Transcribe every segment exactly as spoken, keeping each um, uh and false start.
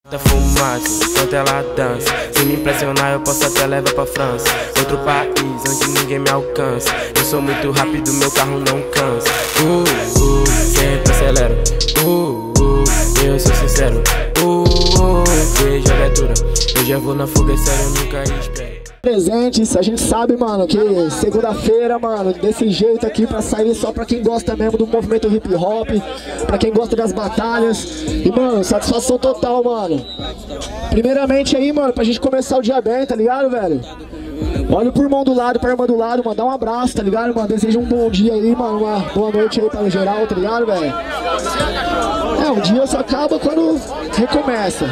Da fumaça, enquanto ela dança. Se me impressionar eu posso até levar pra França. Outro país onde ninguém me alcança. Eu sou muito rápido, meu carro não cansa. Uh, uh, sempre acelero. Uh, uh, eu sou sincero. Uh, uh, vejo a abertura. Eu já vou na fuga, sério, eu nunca espero. Presentes, a gente sabe, mano, que segunda-feira, mano, desse jeito aqui pra sair só pra quem gosta mesmo do movimento hip hop, pra quem gosta das batalhas. E, mano, satisfação total, mano. Primeiramente aí, mano, pra gente começar o dia bem, tá ligado, velho? Olha pro irmão do lado, pra irmã do lado, mano, dá um abraço, tá ligado, mano? Deseja um bom dia aí, mano, uma boa noite aí pra geral, tá ligado, velho? É, o dia só acaba quando recomeça.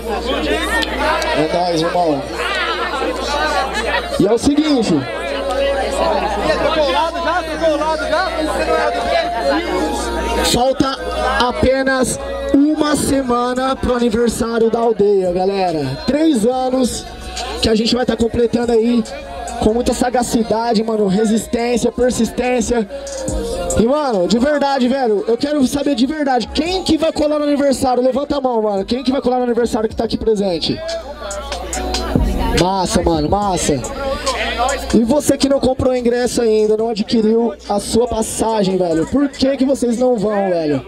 É nóis, irmão. E é o seguinte, falta apenas uma semana pro aniversário da aldeia, galera. Três anos que a gente vai estar completando aí com muita sagacidade, mano, resistência, persistência. E, mano, de verdade, velho, eu quero saber de verdade, quem que vai colar no aniversário? Levanta a mão, mano. Quem que vai colar no aniversário que tá aqui presente? Massa, mano, massa. E você que não comprou o ingresso ainda, não adquiriu a sua passagem, velho, por que que vocês não vão, velho?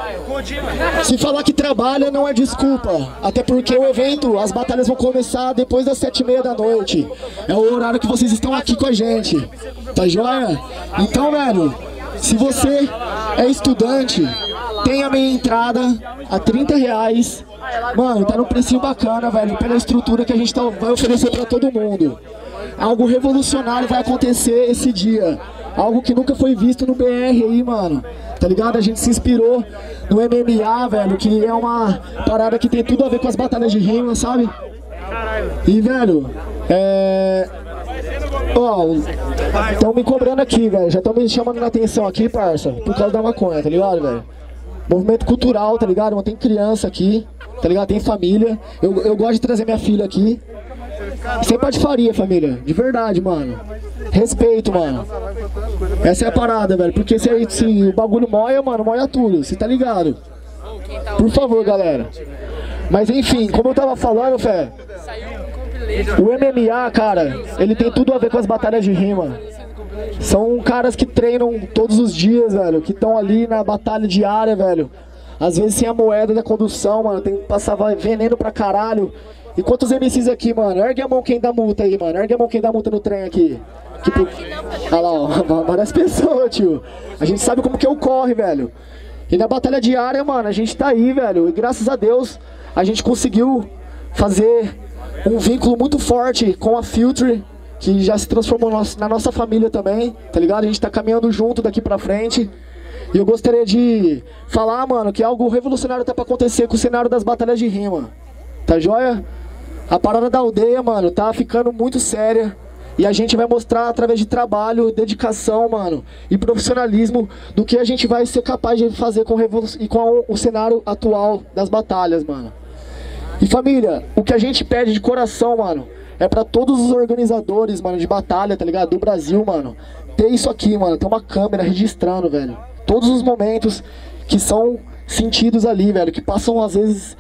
Se falar que trabalha não é desculpa, até porque o evento, as batalhas vão começar depois das sete e meia da noite. É o horário que vocês estão aqui com a gente, tá joia? Então, velho, se você é estudante, tem a meia entrada a trinta reais. Mano, tá num precinho bacana, velho, pela estrutura que a gente tá, vai oferecer pra todo mundo. Algo revolucionário vai acontecer esse dia. Algo que nunca foi visto no B R aí, mano. Tá ligado? A gente se inspirou no M M A, velho, que é uma parada que tem tudo a ver com as batalhas de rima, sabe? E, velho, é... ó, estão me cobrando aqui, velho. Já estão me chamando na atenção aqui, parça, por causa da maconha, tá ligado, velho? Movimento cultural, tá ligado? Mano, tem criança aqui, tá ligado? Tem família. Eu, eu gosto de trazer minha filha aqui. Sem patifaria, família. De verdade, mano. Respeito, mano. Essa é a parada, velho. Porque se, se o bagulho moia, mano, moia tudo. Você tá ligado? Por favor, galera. Mas enfim, como eu tava falando, fé, o M M A, cara, ele tem tudo a ver com as batalhas de rima. São caras que treinam todos os dias, velho, que estão ali na batalha diária, velho. Às vezes sem a moeda da condução, mano, tem que passar veneno pra caralho. E quantos M Cs aqui, mano? Ergue a mão quem dá multa aí, mano. Ergue a mão quem dá multa no trem aqui. Tipo, olha lá, ó, várias pessoas, tio. A gente sabe como que ocorre, velho. E na batalha diária, mano, a gente tá aí, velho. E graças a Deus, a gente conseguiu fazer um vínculo muito forte com a Filtre, que já se transformou na nossa família também, tá ligado? A gente tá caminhando junto daqui pra frente. E eu gostaria de falar, mano, que algo revolucionário tá pra acontecer com o cenário das batalhas de rima. Tá joia? A parada da aldeia, mano, tá ficando muito séria. E a gente vai mostrar através de trabalho, dedicação, mano, e profissionalismo do que a gente vai ser capaz de fazer com, e com o cenário atual das batalhas, mano. E família, o que a gente pede de coração, mano, é pra todos os organizadores, mano, de batalha, tá ligado? Do Brasil, mano, ter isso aqui, mano, ter uma câmera registrando, velho. Todos os momentos que são sentidos ali, velho, que passam às vezes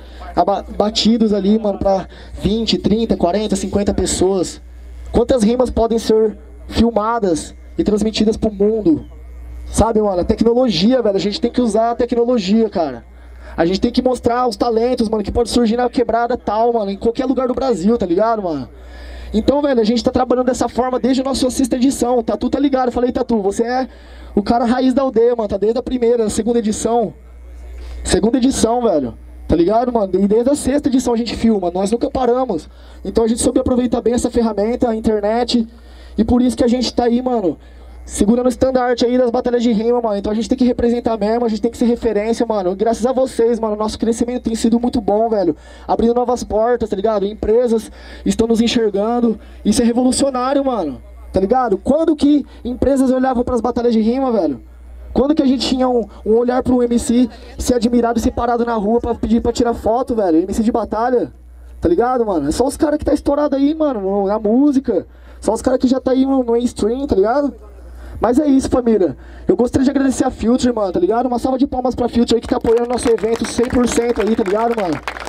batidos ali, mano, pra vinte, trinta, quarenta, cinquenta pessoas. Quantas rimas podem ser filmadas e transmitidas pro mundo? Sabe, mano, a tecnologia, velho, a gente tem que usar a tecnologia, cara. A gente tem que mostrar os talentos, mano, que pode surgir na quebrada tal, mano, em qualquer lugar do Brasil, tá ligado, mano? Então, velho, a gente tá trabalhando dessa forma desde a nossa sexta edição. Tatu tá ligado, eu falei, Tatu, você é o cara raiz da aldeia, mano, tá desde a primeira, a segunda edição. Segunda edição, velho. Tá ligado, mano? E desde a sexta edição a gente filma, nós nunca paramos. Então a gente soube aproveitar bem essa ferramenta, a internet. E por isso que a gente tá aí, mano, segurando o estandarte aí das batalhas de rima, mano. Então a gente tem que representar mesmo, a gente tem que ser referência, mano. Graças a vocês, mano, nosso crescimento tem sido muito bom, velho. Abrindo novas portas, tá ligado? Empresas estão nos enxergando. Isso é revolucionário, mano. Tá ligado? Quando que empresas olhavam pras batalhas de rima, velho? Quando que a gente tinha um, um olhar pro M C ser admirado e ser parado na rua pra pedir pra tirar foto, velho? M C de batalha, tá ligado, mano? É só os caras que tá estourado aí, mano, na música. Só os caras que já tá aí no, no mainstream, tá ligado? Mas é isso, família. Eu gostaria de agradecer a Filtre, mano, tá ligado? Uma salva de palmas pra Filtre aí que tá apoiando nosso evento cem por cento aí, tá ligado, mano?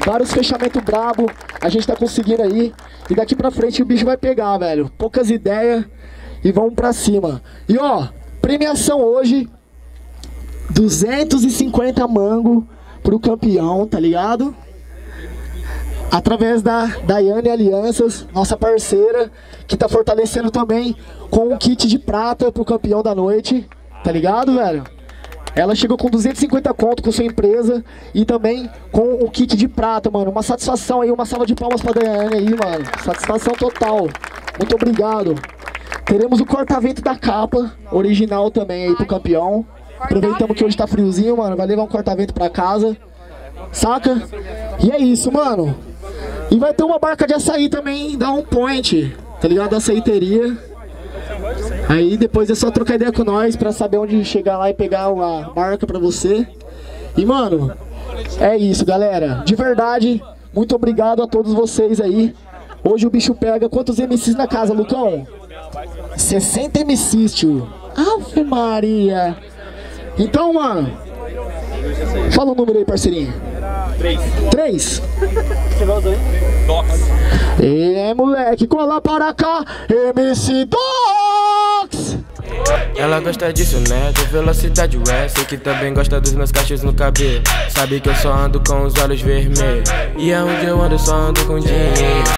Vários fechamentos brabo, a gente tá conseguindo aí. E daqui pra frente o bicho vai pegar, velho. Poucas ideias e vamos pra cima. E ó, premiação hoje, duzentos e cinquenta mango pro campeão, tá ligado? Através da Daiane Alianças, nossa parceira, que tá fortalecendo também com um kit de prata pro campeão da noite, tá ligado, velho? Ela chegou com duzentos e cinquenta conto com sua empresa e também com o kit de prata, mano. Uma satisfação aí, uma salva de palmas pra Daiane aí, mano. Satisfação total. Muito obrigado. Teremos o corta-vento da capa, original também aí pro campeão. Aproveitamos que hoje tá friozinho, mano. Vai levar um corta-vento pra casa. Saca? E é isso, mano. E vai ter uma barca de açaí também da On Point, tá ligado? Da açaiteria. Aí depois é só trocar ideia com nós pra saber onde chegar lá e pegar uma marca pra você. E mano, é isso, galera. De verdade, muito obrigado a todos vocês aí. Hoje o bicho pega. Quantos M Cs na casa, Lucão? sessenta M Cs, tio. Ave Maria. Então, mano, fala o número aí, parceirinho. Três. Três? Dox. É, moleque, cola para cá, M C Dox. Ela gosta disso, né? Do velocidade, ué. Sei que também gosta dos meus cachos no cabelo. Sabe que eu só ando com os olhos vermelhos. E aonde eu ando, só ando com dinheiro.